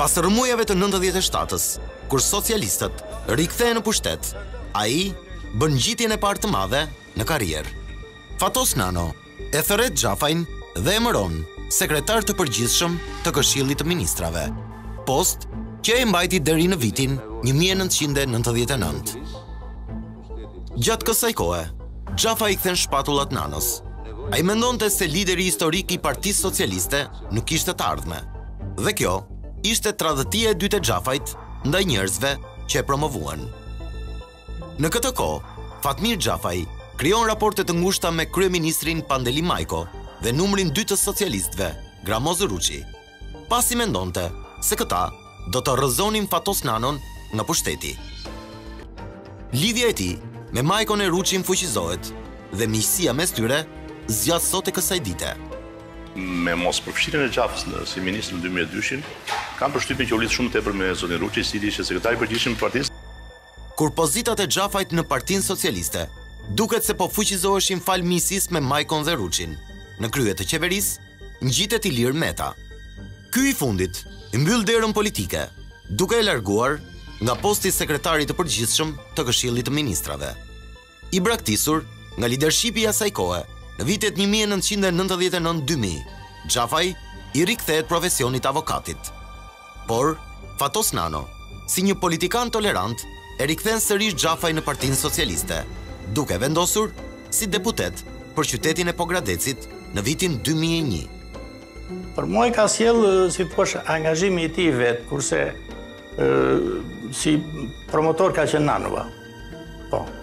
Pas rrëmujave të 97-s, kur socialistët rikthehen në pushtet, ai bën ngjitjen e parë të madhe në karrierë. Fatos Nano e thërret Xhafajin dhe emëron sekretar të përgjithshëm të Këshillit të Ministrave, post që e mbajti deri në vitin 1999. Gjatë kësaj kohe, Xhafaj i kthen shpatullat Nanos. Ai mendonte se lideri historik i Partisë Socialiste nuk kishte të ardhme, dhe kjo ishte tradhëtia e dytë e Xhafajit ndaj njerëzve që e promovuan. Në këtë kohë, Fatmir Xhafaj krijon raporte të ngushta me kryeministrin Pandeli Majko dhe numrin 2 të socialistëve, Gramoz Ruçi, pasi mendonte se këta do të rrëzonin Fatos Nanon nga pushteti. Lidhja e tij me Majkon e Ruçin fuqizohet dhe miqësia mes tyre zgjat sot e kësaj dite. Me mos përfshirjen e Xhafës si ministër në 2002-shin, kam përshtypjen që u lidh shumë tepër me zotin Ruçi, i cili ishte sekretari i përgjithshëm i partisë. Kur pozitat e Xhafajt në Partinë Socialiste duket se po fuqizoheshin fal miqësisë me Majkon dhe Ruçin, në krye të qeverisë ngjitet Ilir Meta. Ky i fundit i mbyll derën politike, duke e larguar nga posti sekretarit të përgjithshëm të Këshillit të Ministrave. I braktisur nga lidershipi i asaj kohe, në vitet 1999-2000, Xhafaj i rikthehet profesionit avokatit. Por Fatos Nano, si një politikan tolerant, e rikthen sërish Xhafaj në Partinë Socialiste, duke vendosur si deputet për qytetin e Pogradecit në vitin 2001. Për mua ka sjell, si thua, angazhimi i tij vet, kurse si promotor ka qenë Nanova. Po.